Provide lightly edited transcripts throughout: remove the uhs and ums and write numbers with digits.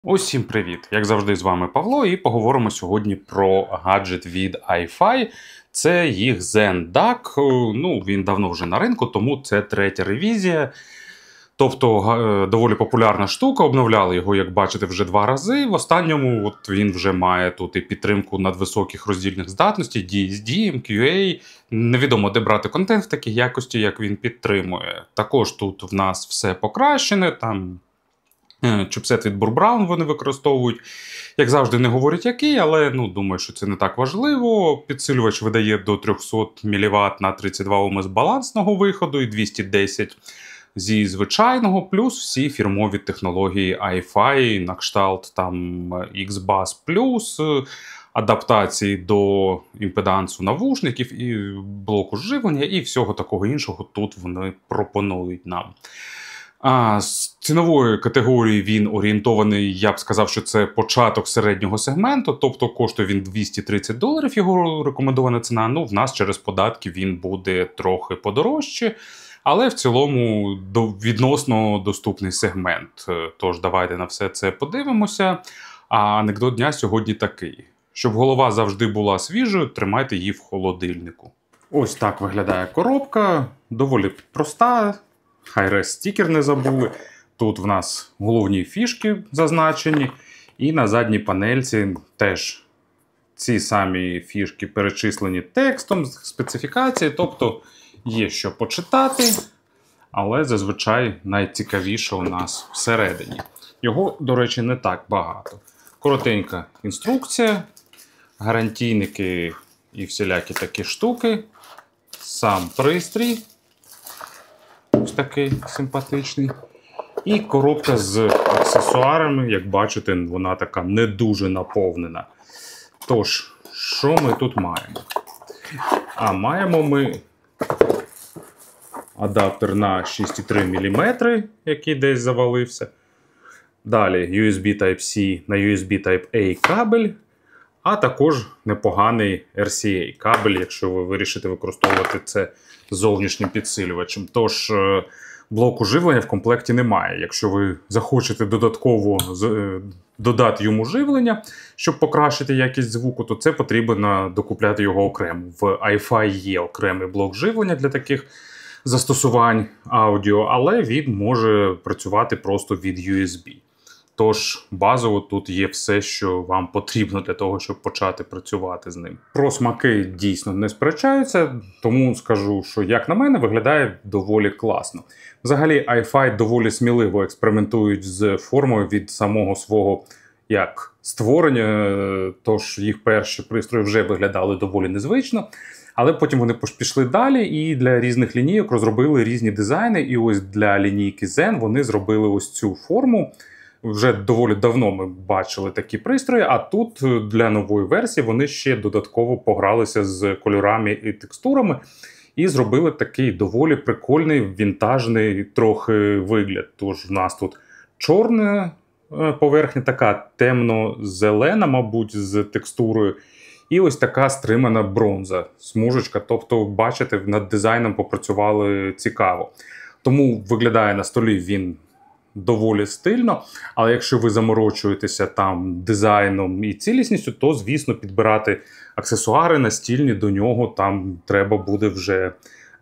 Усім привіт! Як завжди, з вами Павло, і поговоримо сьогодні про гаджет від iFi. Це їх Zen DAC. Він давно вже на ринку, тому це третя ревізія. Тобто доволі популярна штука, обновляли його, як бачите, вже 2 рази. В останньому він вже має тут і підтримку надвисоких роздільних здатностей, DSD, MQA. Невідомо, де брати контент в такій якості, як він підтримує. Також тут в нас все покращене, там чіпсет від Burr Brown вони використовують. Як завжди, не говорять який, але думаю, що це не так важливо. Підсилювач видає до 300 мВт на 32 Ом з балансного виходу і 210 зі звичайного, плюс всі фірмові технології iFi, на кшталт там XBass+, адаптації до імпедансу навушників і блоку живлення, і всього такого іншого тут вони пропонують нам. З цінової категорії він орієнтований, я б сказав, що це початок середнього сегменту, тобто коштує він $230, його рекомендована ціна. В нас через податки він буде трохи подорожче, але в цілому відносно доступний сегмент. Тож давайте на все це подивимося. А анекдот дня сьогодні такий. Щоб голова завжди була свіжою, тримайте її в холодильнику. Ось так виглядає коробка, доволі проста. Hi-Res стікер не забули. Тут в нас головні фішки зазначені. І на задній панельці теж ці самі фішки перечислені текстом, специфікації. Тобто є що почитати, але зазвичай найцікавіше у нас всередині. Його, до речі, не так багато. Коротенька інструкція, гарантійники і всілякі такі штуки. Сам пристрій. Ось такий симпатичний. І коробка з аксесуарами, як бачите, вона така не дуже наповнена. Тож, що ми тут маємо? Маємо ми адаптер на 6,3 мм, який десь завалився. Далі USB Type-C на USB Type-A кабель, а також непоганий RCA кабель, якщо ви вирішите використовувати це зовнішнім підсилювачем. Тож, блоку живлення в комплекті немає. Якщо ви захочете додатково додати йому живлення, щоб покращити якість звуку, то це потрібно докупляти його окремо. В iFi є окремий блок живлення для таких застосувань аудіо, але він може працювати просто від USB. Тож, базово тут є все, що вам потрібно для того, щоб почати працювати з ним. Про смаки дійсно не сперечаються, тому скажу, що, як на мене, виглядає доволі класно. Взагалі, iFi доволі сміливо експериментують з формою від самого свого створення, тож їх перші пристрої вже виглядали доволі незвично. Але потім вони пішли далі і для різних лінійок розробили різні дизайни. І ось для лінійки Zen вони зробили ось цю форму. Вже доволі давно ми бачили такі пристрої, а тут для нової версії вони ще додатково погралися з кольорами і текстурами і зробили такий доволі прикольний, вінтажний трохи вигляд. Тож в нас тут чорна поверхня, така темно-зелена, мабуть, з текстурою, і ось така стримана бронза, смужечка. Тобто, бачите, над дизайном попрацювали цікаво. Тому виглядає на столі він доволі стильно, але якщо ви заморочуєтеся там дизайном і цілісністю, то, звісно, підбирати аксесуари настільні до нього там треба буде вже,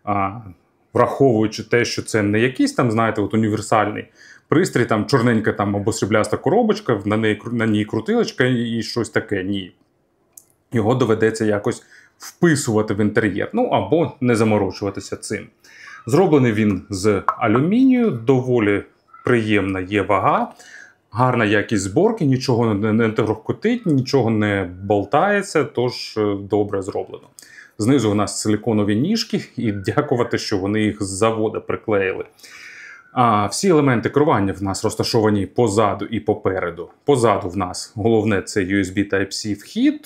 враховуючи те, що це не якийсь там, знаєте, універсальний пристрій, там чорненька там або срібляста коробочка, на ній крутилочка і щось таке. Ні. Його доведеться якось вписувати в інтер'єр, або не заморочуватися цим. Зроблений він з алюмінію, доволі приємна є вага, гарна якість зборки, нічого не торкотить, нічого не болтається, тож добре зроблено. Знизу у нас силиконові ніжки, і дякувати, що вони їх з заводу приклеїли. Всі елементи керування в нас розташовані позаду і попереду. Позаду в нас головне це USB Type-C вхід,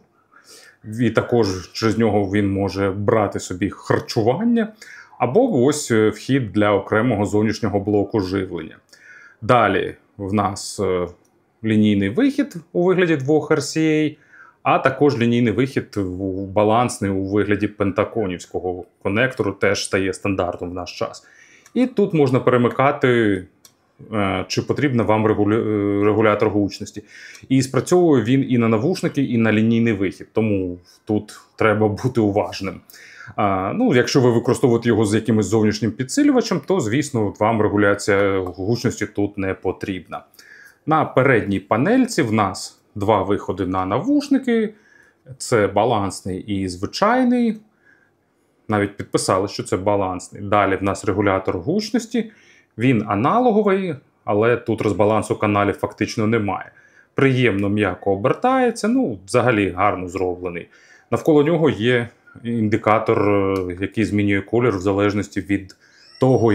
і також через нього він може брати собі харчування, або ось вхід для окремого зовнішнього блоку живлення. Далі в нас лінійний вихід у вигляді 2 RCA, а також лінійний вихід балансний у вигляді пентаконівського конектору теж стає стандартом в наш час. І тут можна перемикати чи потрібен вам регулятор гучності. І спрацьовує він і на навушники, і на лінійний вихід, тому тут треба бути уважним. Якщо ви використовуєте його з якимось зовнішнім підсилювачем, то, звісно, вам регуляція гучності тут не потрібна. На передній панельці в нас два виходи на навушники. Це балансний і звичайний. Навіть підписали, що це балансний. Далі в нас регулятор гучності. Він аналоговий, але тут розбалансу каналів фактично немає. Приємно м'яко обертається, взагалі гарно зроблений. Навколо нього є індикатор, який змінює колір в залежності від того,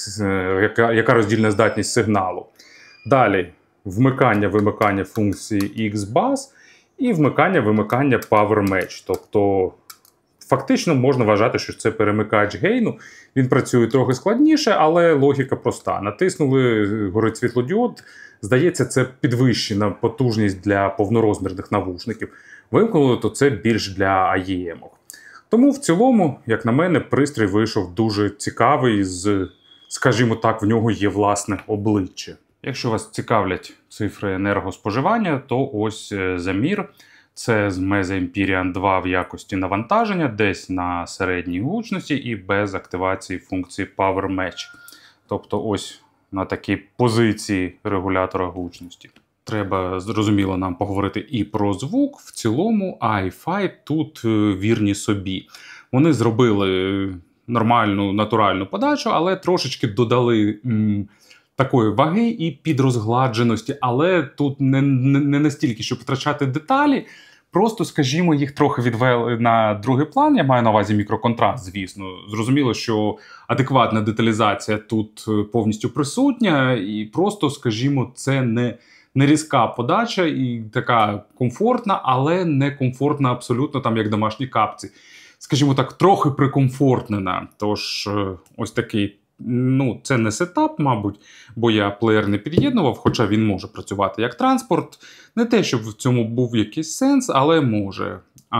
яка роздільна здатність сигналу. Далі вмикання-вимикання функції X-Bass і вмикання-вимикання Power Match. Тобто фактично можна вважати, що це перемикач гейну. Він працює трохи складніше, але логіка проста. Натиснули, горить світлодіод, здається, це підвищена потужність для повнорозмірних навушників. Вимкнули, то це більш для AEM-ок. Тому в цілому, як на мене, пристрій вийшов дуже цікавий, скажімо так, в нього є власне обличчя. Якщо вас цікавлять цифри енергоспоживання, то ось замір. Це з Meze Empyrean 2 в якості навантаження, десь на середній гучності і без активації функції Power Match. Тобто ось на такій позиції регулятора гучності. Треба, зрозуміло, нам поговорити і про звук. В цілому iFi тут вірні собі. Вони зробили нормальну, натуральну подачу, але трошечки додали такої ваги і підрозгладженості. Але тут не настільки, щоб втрачати деталі. Просто, скажімо, їх трохи відвели на другий план. Я маю на увазі мікроконтраст, звісно. Зрозуміло, що адекватна деталізація тут повністю присутня. І просто, скажімо, це не різка подача і така комфортна, але не комфортна абсолютно, там як домашні капці. Скажімо так, трохи прикомфортнена. Тож ось такий, це не сетап, мабуть, бо я плеєр не під'єднував, хоча він може працювати як транспорт. Не те, щоб в цьому був якийсь сенс, але може.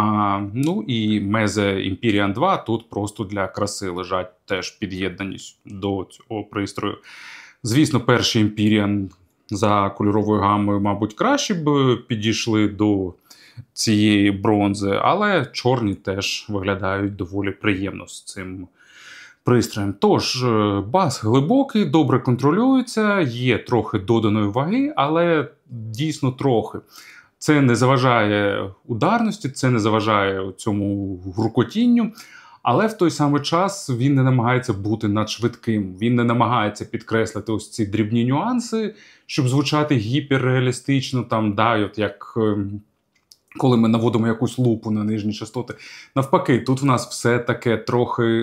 І Meze Empyrean 2 тут просто для краси лежать теж під'єднані до цього пристрою. Звісно, перший Empyrean за кольоровою гамою, мабуть, краще б підійшли до цієї бронзи, але чорні теж виглядають доволі приємно з цим пристроєм. Тож, бас глибокий, добре контролюється, є трохи доданої ваги, але дійсно трохи. Це не заважає ударності, це не заважає цьому гуркотінню, але в той самий час він не намагається бути надшвидким. Він не намагається підкреслити ось ці дрібні нюанси, щоб звучати гіперреалістично, як коли ми наводимо якусь лупу на нижні частоти. Навпаки, тут в нас все таке трохи,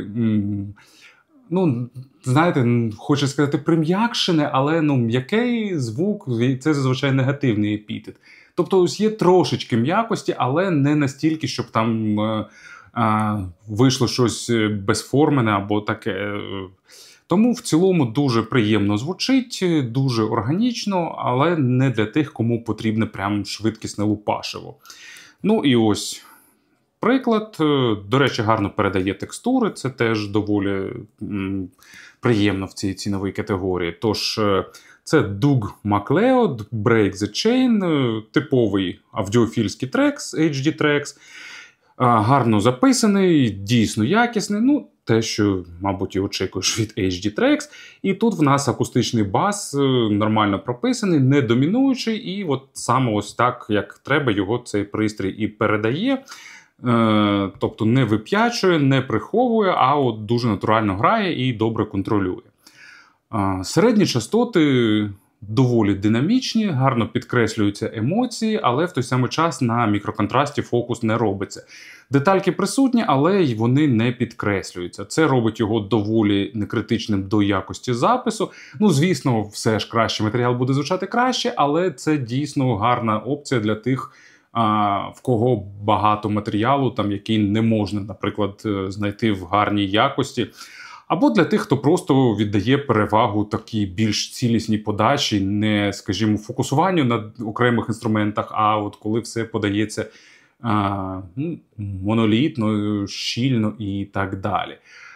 хочу сказати, прим'якшене, але м'який звук – це зазвичай негативний епітет. Тобто ось є трошечки м'якості, але не настільки, щоб там вийшло щось безформене або таке. Тому в цілому дуже приємно звучить, дуже органічно, але не для тих, кому потрібне прям швидкісне лупашево. І ось приклад. До речі, гарно передає текстури, це теж доволі приємно в цій ціновій категорії. Тож, це Doug MacLeod, Break the Chain, типовий аудіофільський трекс, HD Tracks. Гарно записаний, дійсно якісний, те, що, мабуть, і очікуєш від HD Tracks. І тут в нас акустичний бас нормально прописаний, не домінуючий, і от саме ось так, як треба, його цей пристрій і передає. Тобто не вип'ячує, не приховує, а от дуже натурально грає і добре контролює. Середні частоти доволі динамічні, гарно підкреслюються емоції, але в той самий час на мікроконтрасті фокус не робиться. Детальки присутні, але й вони не підкреслюються. Це робить його доволі некритичним до якості запису. Звісно, все ж краще, матеріал буде звучати краще, але це дійсно гарна опція для тих, в кого багато матеріалу, який не можна, наприклад, знайти в гарній якості. Або для тих, хто просто віддає перевагу такій більш цілісній подачі, не, скажімо, фокусуванню на окремих інструментах, а от коли все подається монолітно, щільно і так далі.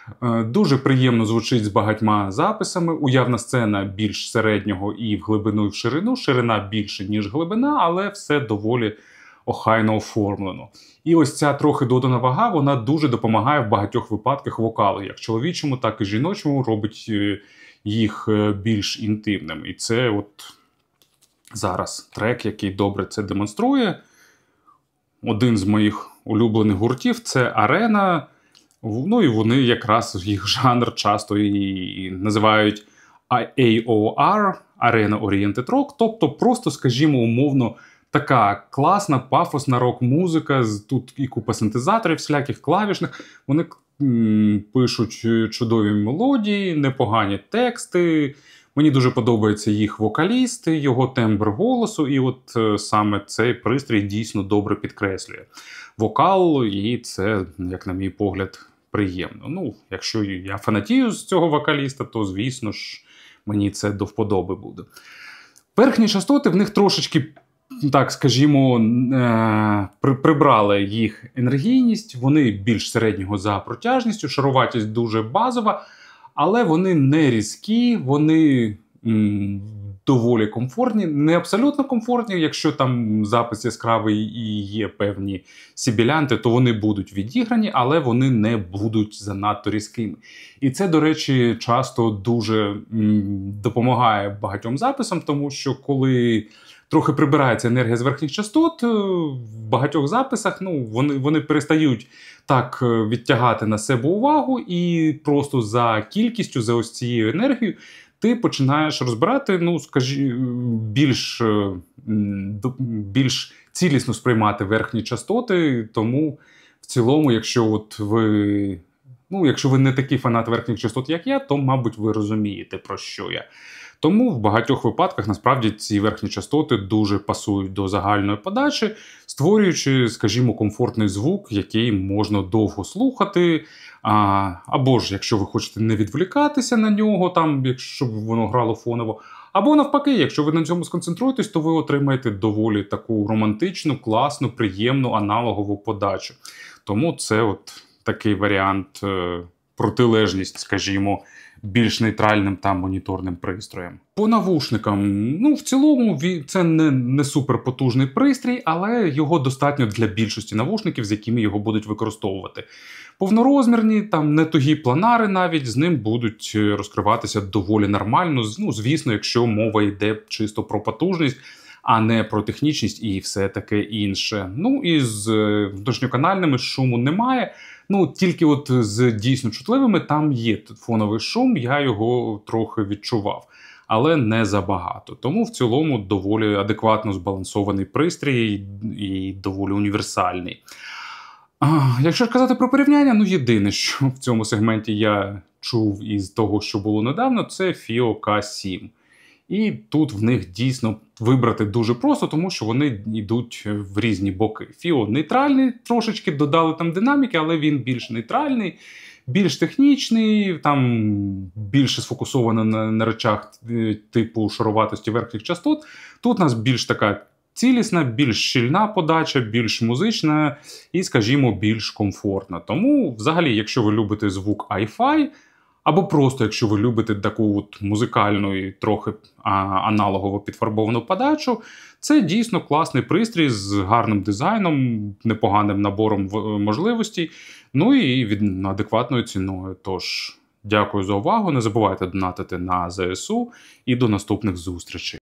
Дуже приємно звучить з багатьма записами. Уявна сцена більш середнього і в глибину, і в ширину. Ширина більше, ніж глибина, але все доволі охайно оформлено. І ось ця трохи додана вага, вона дуже допомагає в багатьох випадках вокалу, як чоловічому, так і жіночому, робить їх більш інтимними. І це от зараз трек, який добре це демонструє. Один з моїх улюблених гуртів – це Арена. Ну і вони якраз їх жанр часто і називають AOR – Arena Oriented Rock, тобто просто, скажімо, умовно, така класна, пафосна рок-музика, тут і купа синтезаторів, всіляких клавішних. Вони пишуть чудові мелодії, непогані тексти. Мені дуже подобається їх вокаліст, його тембр голосу, і от саме цей пристрій дійсно добре підкреслює вокал, і це, як на мій погляд, приємно. Ну, якщо я фанатію з цього вокаліста, то, звісно ж, мені це до вподоби буде. Верхні частоти в них трошечки, так скажімо, прибрали їх енергійність, вони більш середнього за протяжністю, шаруватість дуже базова, але вони не різкі, вони доволі комфортні, не абсолютно комфортні. Якщо там запис яскравий і є певні сібілянти, то вони будуть відіграні, але вони не будуть занадто різкими. І це, до речі, часто дуже допомагає багатьом записам, тому що коли трохи прибирається енергія з верхніх частот, в багатьох записах вони перестають так відтягати на себе увагу, і просто за кількістю, за ось цією енергією, ти починаєш розбирати, більш цілісно сприймати верхні частоти. Тому в цілому, якщо ви не такий фанат верхніх частот, як я, то, мабуть, ви розумієте, про що я. Тому в багатьох випадках, насправді, ці верхні частоти дуже пасують до загальної подачі, створюючи, скажімо, комфортний звук, який можна довго слухати. Або ж, якщо ви хочете не відволікатися на нього, якщо воно грало фоново, або навпаки, якщо ви на цьому сконцентруєтесь, то ви отримаєте доволі таку романтичну, класну, приємну аналогову подачу. Тому це от такий варіант, протилежність, скажімо, більш нейтральним та моніторним пристроєм. По навушникам, в цілому це не суперпотужний пристрій, але його достатньо для більшості навушників, з якими його будуть використовувати. Повнорозмірні, не тугі планари навіть, з ним будуть розкриватися доволі нормально, звісно, якщо мова йде чисто про потужність, а не про технічність і все таке інше. І з внутрішньоканальними шуму немає. Тільки от з дійсно чутливими там є фоновий шум, я його трохи відчував, але не забагато. Тому в цілому доволі адекватно збалансований пристрій і доволі універсальний. Якщо ж казати про порівняння, єдине, що в цьому сегменті я чув із того, що було недавно, це FiiO K7. І тут в них дійсно вибрати дуже просто, тому що вони йдуть в різні боки. FiiO нейтральний, трошечки додали там динаміки, але він більш нейтральний, більш технічний, там більше сфокусовано на речах типу шаруватості верхніх частот. Тут у нас більш така цілісна, більш щільна подача, більш музична і, скажімо, більш комфортна. Тому, взагалі, якщо ви любите звук Hi-Fi, або просто, якщо ви любите таку от музикальну і трохи аналогово підфарбовану подачу, це дійсно класний пристрій з гарним дизайном, непоганим набором можливостей, і адекватною ціною. Тож, дякую за увагу, не забувайте донатити на ЗСУ і до наступних зустрічей.